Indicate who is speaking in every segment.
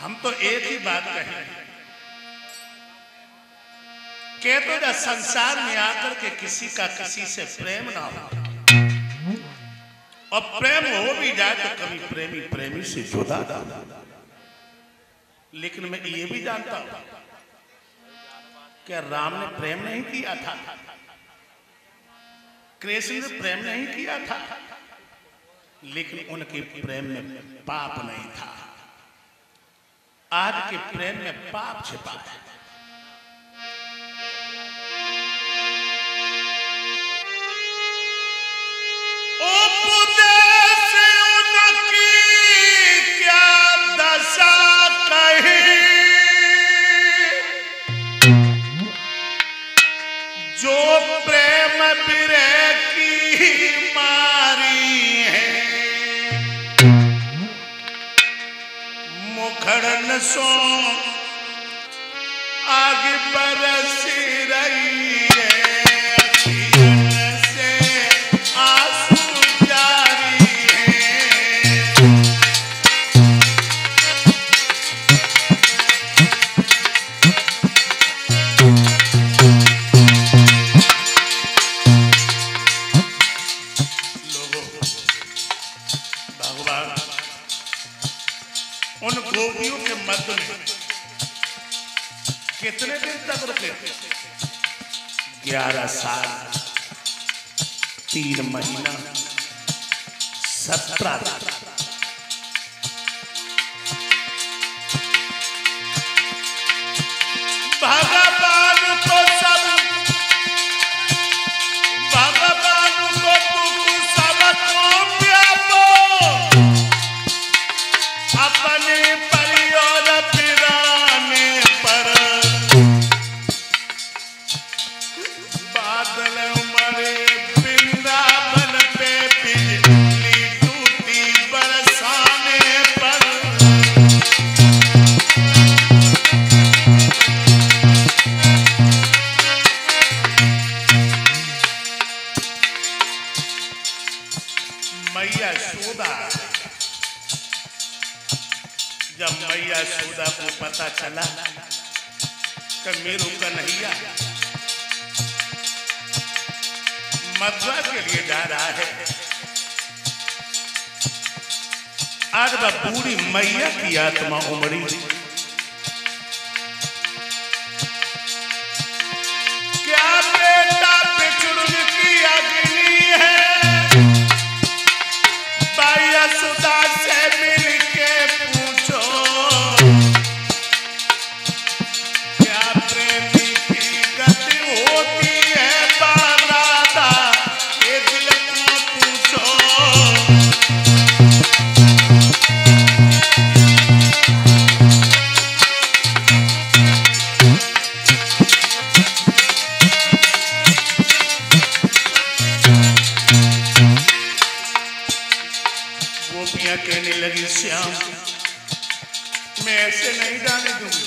Speaker 1: हम तो एक ही बात कहें के तो ना संसार में आकर के किसी का किसी से प्रेम ना हो, और प्रेम हो भी जाए तो कभी प्रेमी प्रेमी से जुदा ना हो। लेकिन मैं ये भी जानता हूं कि राम ने प्रेम नहीं किया था, कृष्ण ने प्रेम नहीं किया था, लेकिन उनके प्रेम में पाप नहीं था। आज के प्रेम में पाप छिपा है। उपदेश उनकी क्या दशा कही, जो प्रेम विरह की मारी है, मुखड़न सो आग बरस रही है, उन गोपियों के मध्य में कितने दिन तक रुके? 11 साल 3 महीना 17 दिन। भगवान को सब भगवान को तू सबको व्यापो, अपने परियोर फिराने पर बादल उमड़े वृंदावन पे, बिजली टूटी बरसाने पर। मैया यशोदा, जब मैया यशोदा को पता चला कि मेरू कन्हैया मथुरा के लिए जा रहा है, आज वह बूढ़ी मैया की आत्मा उमड़ी। क्या बेटा बिछुड़ की अग्नि है, बाई यशोदा से मिलके पूछो, क्या प्रेमी की गति होती है बारादा, ये दिल को पूछो। गोपियां कहने लगी, श्याम मैं ऐसे नहीं जाने दूंगी।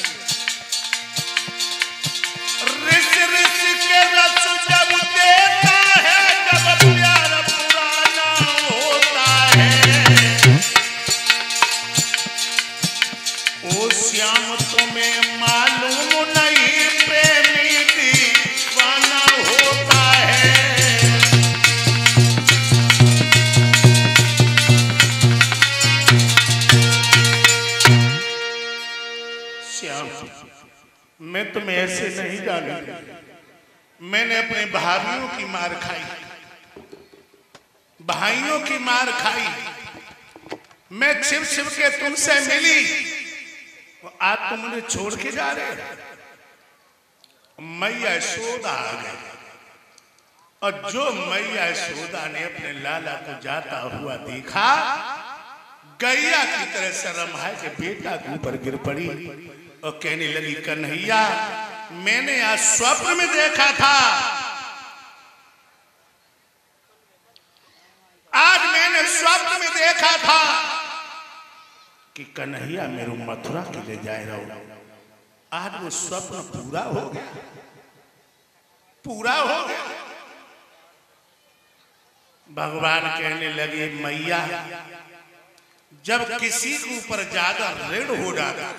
Speaker 1: रिस रिस के रस जब देता है, जब प्यार पुराना होता है, ओ श्याम तुम्हें मालूम नहीं प्रेमी दीवाना होता है। श्याम मैं तुम्हें ऐसे नहीं जानूंगा, मैंने अपने भाइयों की मार खाई, भाइयों की मार खाई, मैं छिप छिप के तुमसे मिली, आज तुम मुझे छोड़ के जा रहे हो। मैया यशोदा आ गई, और जो मैया यशोदा ने अपने लाला को जाता हुआ देखा, गैया की तरह शर्माए के बेटा के ऊपर गिर पड़ी और कहने लगी, कन्हैया मैंने आज स्वप्न में देखा था, आज मैंने स्वप्न में देखा था कि कन्हैया मेरे मथुरा के लिए जा रहा हूं। आज वो स्वप्न पूरा हो गया, पूरा हो गया। भगवान कहने लगे, मैया जब किसी के ऊपर ज्यादा ऋण हो जाता,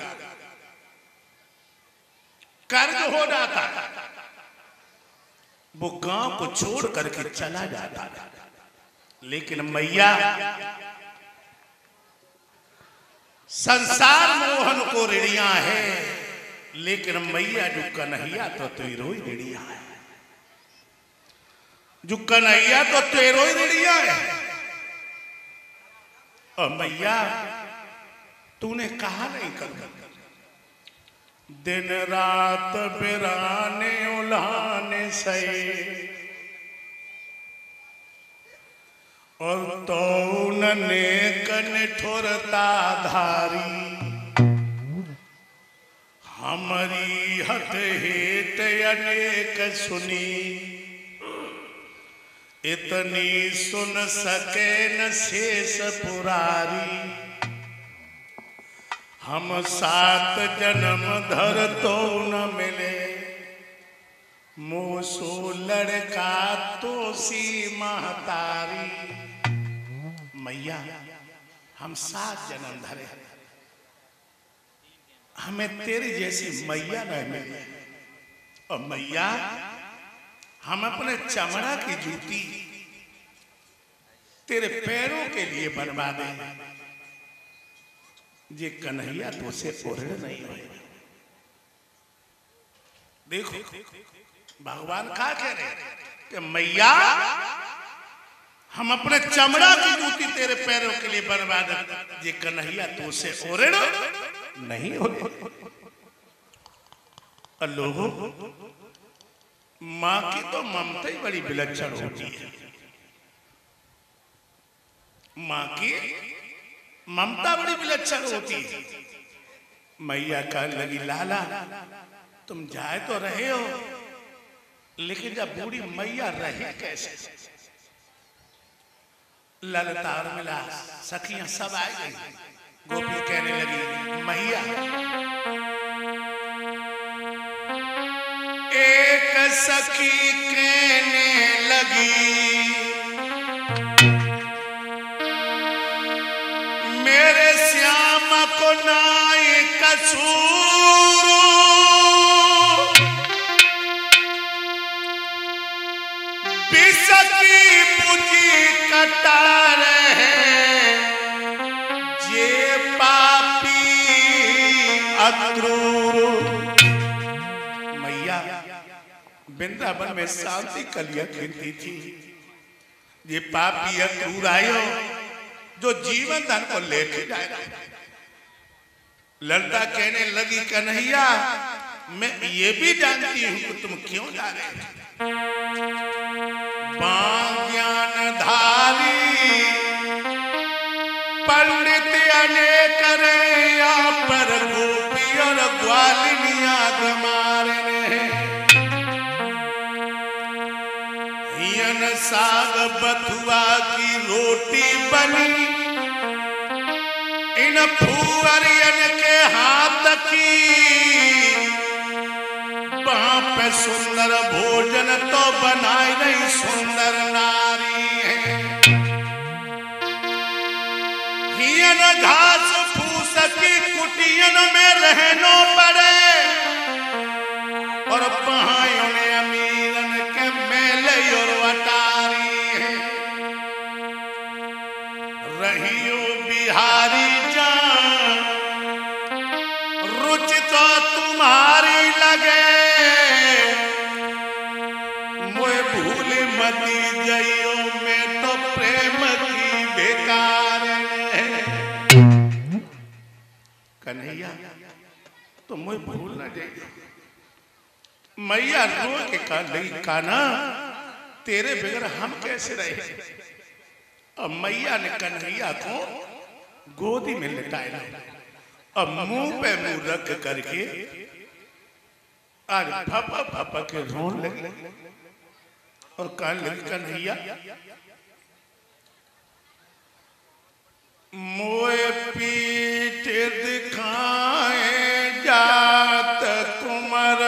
Speaker 1: कर्ज हो जाता, वो गांव को छोड़ करके चला जाता। लेकिन मैया संसार मोहन को ऋणिया है, लेकिन मैया जो कन्हैया तो तेरो ही ऋणिया है, जो कन्हैया तो तेरो ही ऋणिया है। और मैया तूने कहा नहीं कर, दिन रात बिराने उलाने सही, और तो नेक निठुरता धारी, हमारी हत हेत अनेक सुनी, इतनी सुन सके न शेष पुरारी, हम 7 जन्म धर तो न मिले, मोसो लड़का तो सी महतारी। मैया हम 7 जन्म धरे, हमें तेरी जैसी मैया नहीं मिली। और मैया हम अपने चमड़ा की जूती तेरे पैरों के लिए बनवा दें, ये कन्हैया तो से ओढ़ नहीं हुए। देखो भगवान क्या कह रहे हैं कि मैया हम अपने चमड़ा की जूती तेरे पैरों के लिए बनवा दे, ये कन्हैया तो से ओढ़ नहीं हो। लोगों मां की तो ममता ही बड़ी विलक्षण होती है, मां की ममता बड़ी विलक्षण होती है। मैया कहने लगी लाला तुम जाए तो रहे हो, लेकिन जब बूढ़ी मैया रहे कैसे। ललता और मिला सखियां सब आ गई, गोपी कहने लगी मैया एक सखी कहने लगी, मेरे श्याम को नाई कसूर, बिसकी बुझी कटार है, जे पापी अक्रूर। मैया वृंदावन में शांति कलियां खिलती थी, ये पापी अक्रूर आयो जो जीवन धन को लेके जाएगा। ललता कहने लगी कन्हैया मैं ये भी जानती हूं कि तुम क्यों जा रहे हो। ज्ञान धारी पंडित अनेक या पर गोपी और ग्वालिनिया गमारने, हियन साग बथुआ की रोटी बनी, इन फूहरियन के हाथ की, वहां पे सुंदर भोजन तो बनाई नहीं सुंदर नारी है। हियन घास फूस की कुटियन में रहनो पड़े, और वहां ने अमीरन के मेले और वटारी है। रहियो बिहारी जान रुचि तो तुम्हारी लगे, मोए भूल मती जइयो में तो प्रेम की बेकार है। कन्हैया तो मोए भूल न जाइयो। मैया रो के कहा नहीं काना तेरे बगैर हम कैसे रहे। अब मैया ने कन्हैया को गोदी में लिटाया, अब मुंह पे मुंह रख करके आज फपा फपा के रोने लगी और कहने लगी कन्हैया मोए पीठ दिखाए जात कुमर,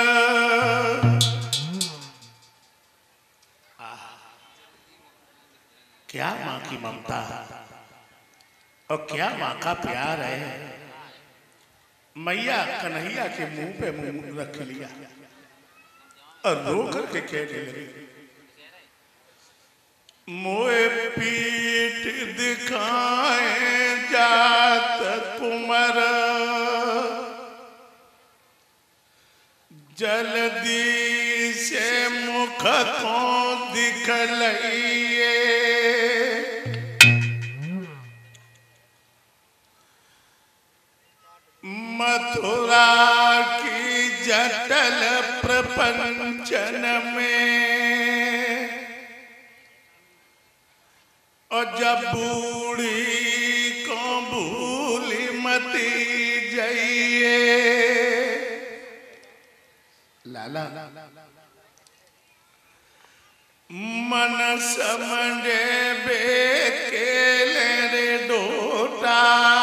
Speaker 1: क्या मां की ममता। और क्या माँ का प्यार है। मैया कन्हैया के मुंह पे मुंह रख लिया और रो करके कहने लगी, मोए पीठ दिखाए जात कुमर, जल्दी से मुख को दिखलाइए। मथुरा की जटल प्रपंचन में और जब बूढ़ी को भूली मती जाइए। लाला मन समझे बेकेले रे डोटा,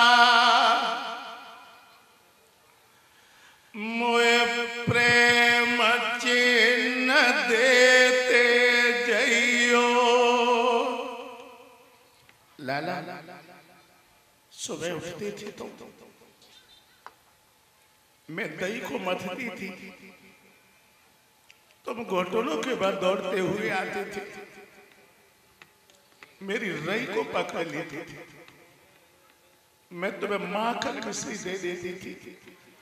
Speaker 1: मोए प्रेम चिन्ह देते जइयो। लाला सुबह उठती थी तो मैं दही को मथती थी, तुम घोटनों के बाद दौड़ते हुए आते थे, मेरी रई को पकड़ लेती थी, मैं तुम्हें माखन मिश्री दे देती थी।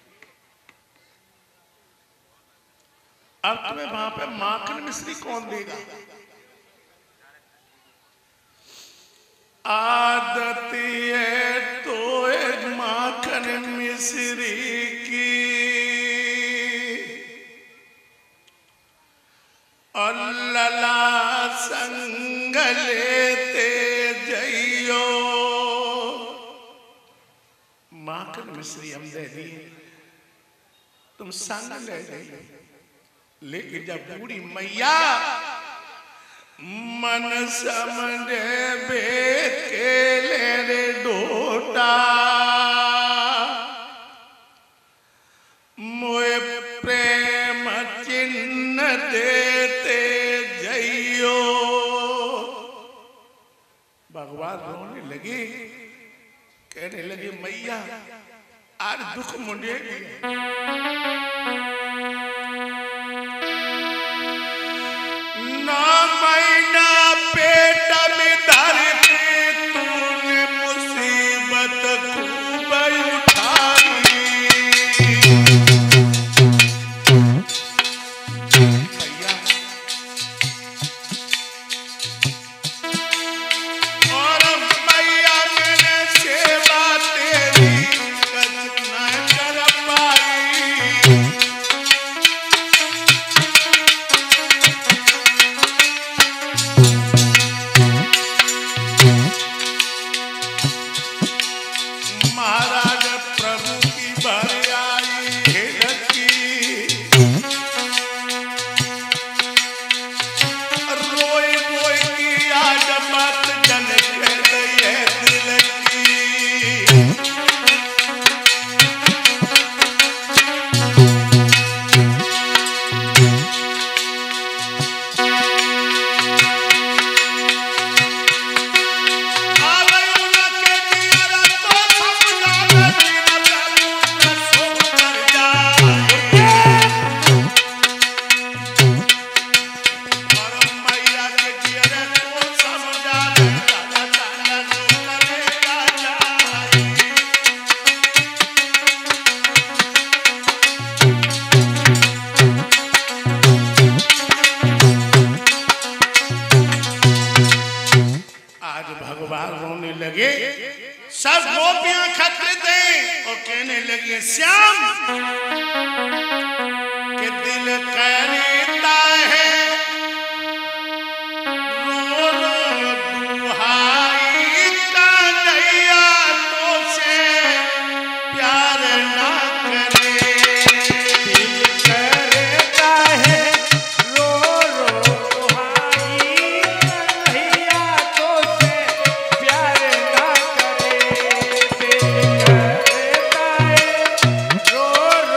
Speaker 1: अब तुम्हें वहां पे माखन मिश्री कौन देगा। आदत है तो एक माखन मिश्री की, और लला संग लेते जइयो। माखन मिश्री हम दे दिए, तुम संग ले जाइए। लेकिन जब बूढ़ी मैया मन समझे बेकेले रे डोटा, मोए प्रेम चिन्ह देते जइयो। भगवान रोने लगे, कहने लगे मैया आज दुख मुझे ना महीना पेट में धर के तूने मुसीबत खूब उठाई। और मैया मैंने सेवा तेरी कछ न कर पाई। महाराज प्रभु की भर आई हिलकी, रोई रोई की आज बात जन कह गई है दिल की। भगवान रोने लगे, सब गोपियां खतरत हैं और कहने लगी श्याम के दिल कहता है रो रो दुहाई कन्हैया तो से प्यार ना करे। दिल कहता है रो रो दुहाई कन्हैया तो से प्यार ना करे। दिल कहता है रो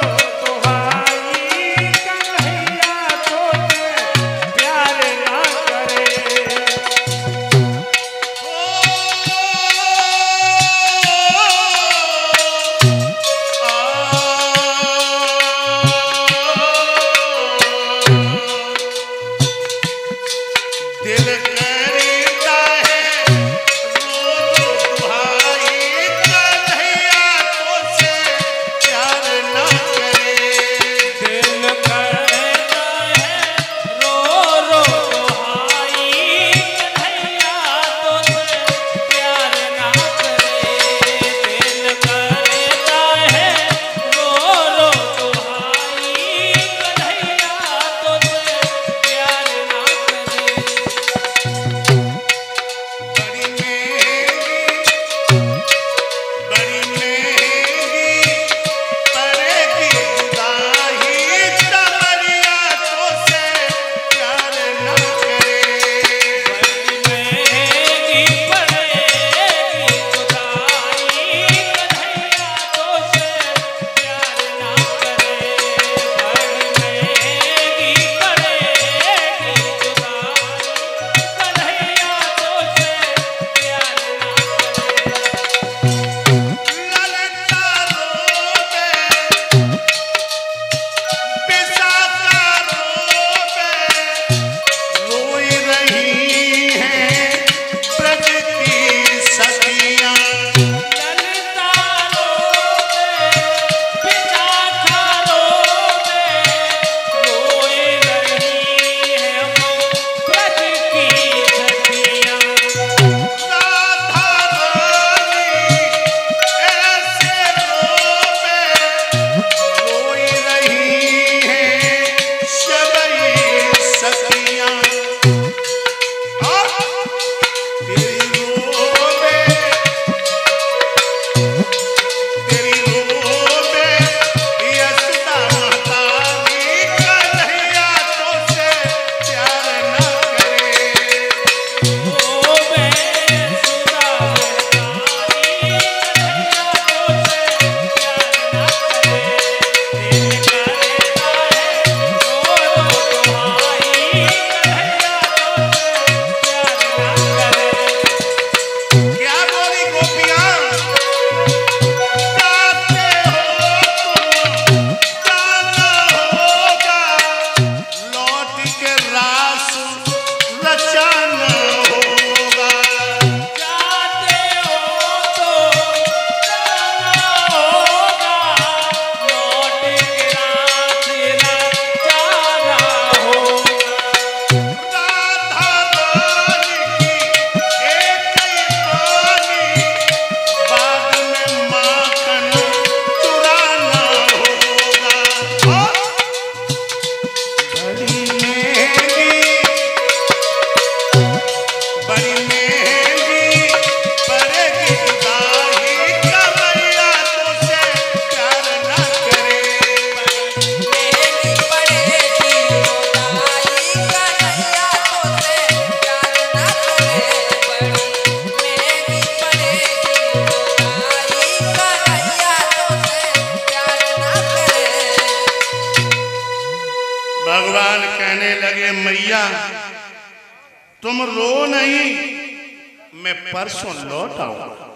Speaker 1: भगवान कहने लगे मैया तुम रो नहीं, मैं परसों लौट आऊंगा।